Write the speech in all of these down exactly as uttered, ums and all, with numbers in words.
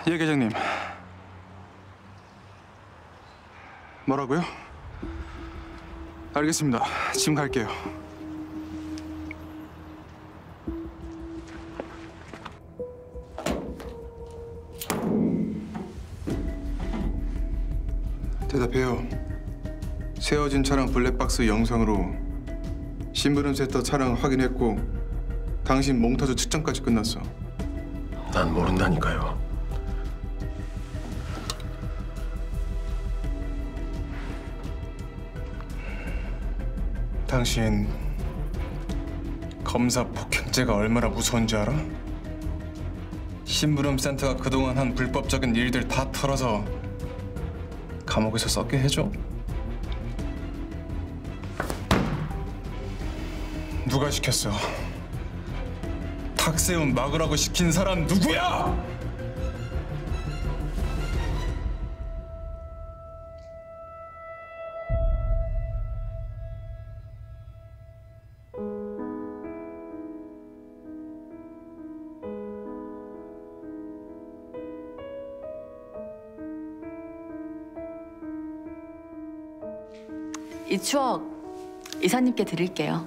예, 계장님. 뭐라고요? 알겠습니다. 지금 갈게요. 대답해요. 세워진 차량 블랙박스 영상으로 심부름 센터 차량 확인했고 당신 몽타주 측정까지 끝났어. 난 모른다니까요. 당신 검사 폭행죄가 얼마나 무서운지 알아? 심부름 센터가 그동안 한 불법적인 일들 다 털어서 감옥에서 썩게 해줘? 누가 시켰어? 탁세운 막으라고 시킨 사람 누구야? 이 추억 이사님께 드릴게요.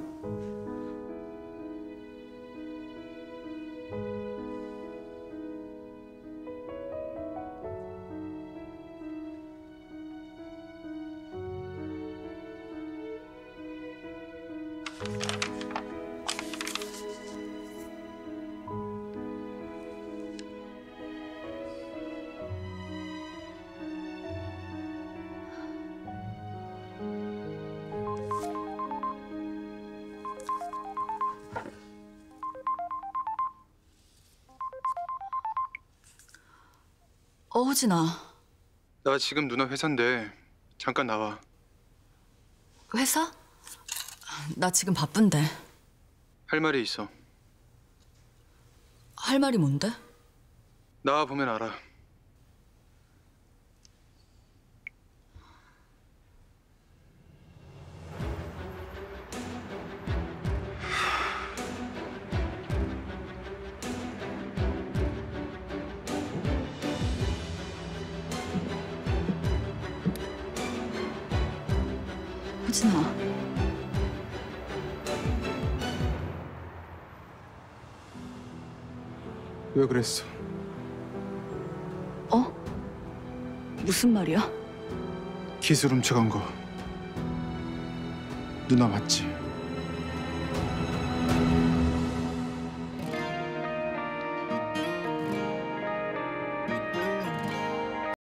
어, 호진아. 나 지금 누나 회사인데 잠깐 나와. 회사? 나 지금 바쁜데. 할 말이 있어. 할 말이 뭔데? 나와 보면 알아. 호진아. 왜 그랬어? 어? 무슨 말이야? 기술 훔쳐간 거 누나 맞지?